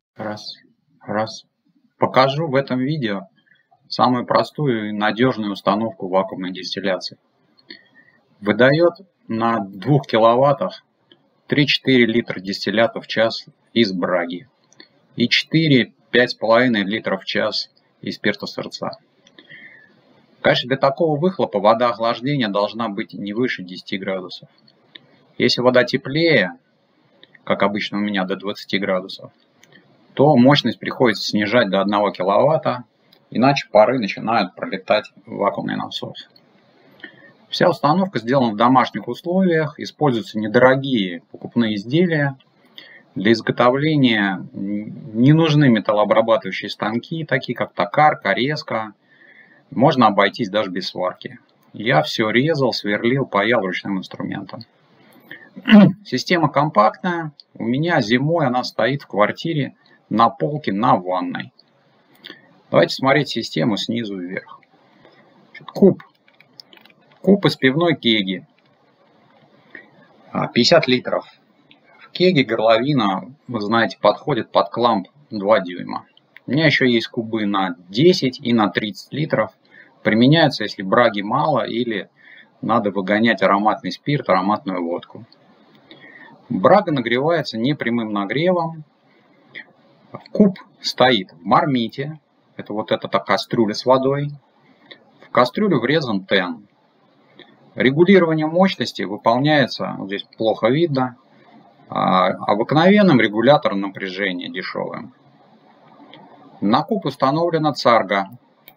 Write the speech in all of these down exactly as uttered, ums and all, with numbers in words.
Раз, раз. Покажу в этом видео самую простую и надежную установку вакуумной дистилляции. Выдает на двух киловаттах три-четыре литра дистиллята в час из браги и четыре-пять с половиной литров в час из спирта сырца. Конечно, для такого выхлопа вода охлаждения должна быть не выше десяти градусов. Если вода теплее, как обычно у меня до двадцати градусов, то мощность приходится снижать до одного киловатта, иначе пары начинают пролетать в вакуумный насос. Вся установка сделана в домашних условиях, используются недорогие покупные изделия. Для изготовления не нужны металлообрабатывающие станки, такие как токарка, резка. Можно обойтись даже без сварки. Я все резал, сверлил, паял ручным инструментом. Система компактная. У меня зимой она стоит в квартире на полке на ванной. Давайте смотреть систему снизу вверх. Куб. Куб из пивной кеги. пятьдесят литров. В кеге горловина, вы знаете, подходит под кламп два дюйма. У меня еще есть кубы на десять и на тридцать литров. Применяются, если браги мало или надо выгонять ароматный спирт, ароматную водку. Брага нагревается непрямым нагревом. Куб стоит в мармите. Это вот эта кастрюля с водой. В кастрюлю врезан тен. Регулирование мощности выполняется, вот здесь плохо видно, обыкновенным регулятором напряжения дешевым. На куб установлена царга.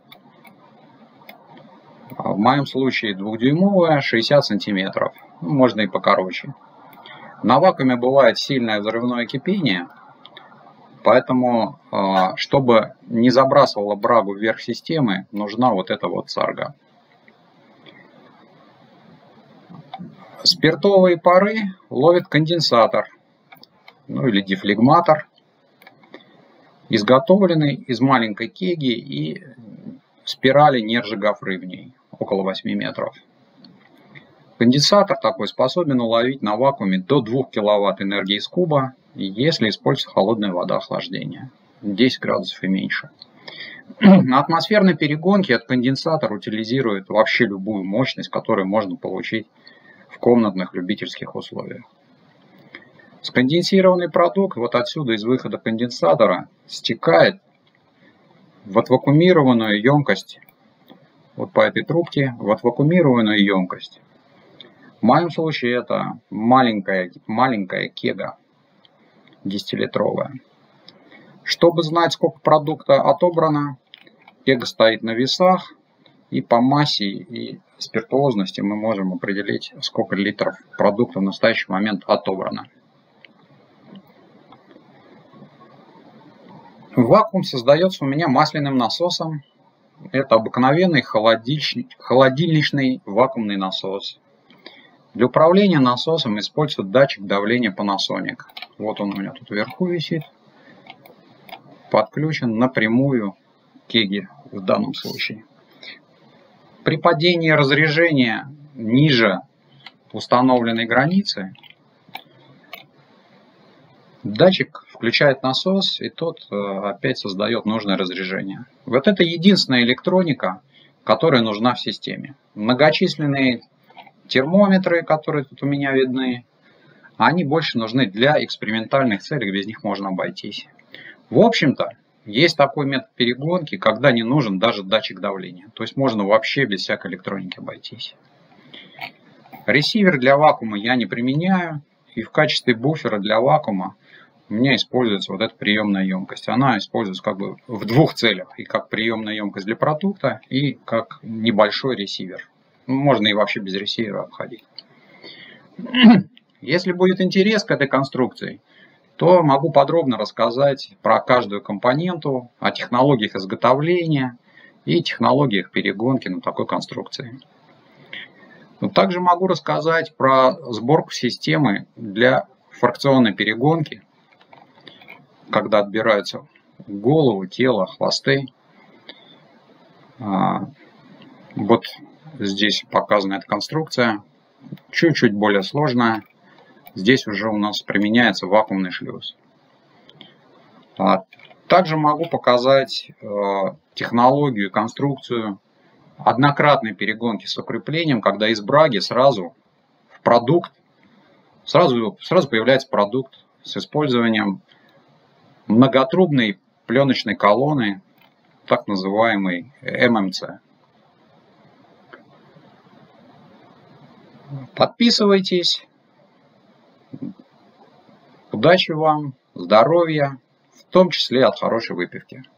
В моем случае двухдюймовая, шестьдесят сантиметров. Можно и покороче. На вакууме бывает сильное взрывное кипение. Поэтому, чтобы не забрасывала брагу вверх системы, нужна вот эта вот царга. Спиртовые пары ловит конденсатор, ну или дефлегматор, изготовленный из маленькой кеги и спирали нержавейки в ней, около восьми метров. Конденсатор такой способен уловить на вакууме до двух киловатт энергии из куба, если используется холодная вода охлаждения, десять градусов и меньше. На атмосферной перегонке этот конденсатор утилизирует вообще любую мощность, которую можно получить в комнатных любительских условиях. Сконденсированный продукт вот отсюда из выхода конденсатора стекает в отвакуумированную емкость, вот по этой трубке, в отвакуумированную емкость. В моем случае это маленькая, маленькая кега десятилитровая. Чтобы знать, сколько продукта отобрано, кега стоит на весах, и по массе и спиртуозности мы можем определить, сколько литров продукта в настоящий момент отобрано. Вакуум создается у меня масляным насосом. Это обыкновенный холодильничный вакуумный насос. Для управления насосом используют датчик давления Panasonic. Вот он у меня тут вверху висит. Подключен напрямую к кеге в данном случае. При падении разрежения ниже установленной границы датчик включает насос, и тот опять создает нужное разрежение. Вот это единственная электроника, которая нужна в системе. Многочисленные термометры, которые тут у меня видны, они больше нужны для экспериментальных целей, без них можно обойтись. В общем-то, есть такой метод перегонки, когда не нужен даже датчик давления. То есть можно вообще без всякой электроники обойтись. Ресивер для вакуума я не применяю. И в качестве буфера для вакуума у меня используется вот эта приемная емкость. Она используется как бы в двух целях. И как приемная емкость для продукта, и как небольшой ресивер. Можно и вообще без ресивера обходить. Если будет интерес к этой конструкции, то могу подробно рассказать про каждую компоненту, о технологиях изготовления и технологиях перегонки на такой конструкции. Но также могу рассказать про сборку системы для фракционной перегонки, когда отбираются головы, тело, хвосты. Вот здесь показана эта конструкция, чуть-чуть более сложная. Здесь уже у нас применяется вакуумный шлюз. Также могу показать технологию и конструкцию однократной перегонки с укреплением, когда из браги сразу в продукт, сразу, сразу появляется продукт с использованием многотрубной пленочной колонны, так называемый эм эм цэ. Подписывайтесь. Удачи вам, здоровья, в том числе от хорошей выпивки.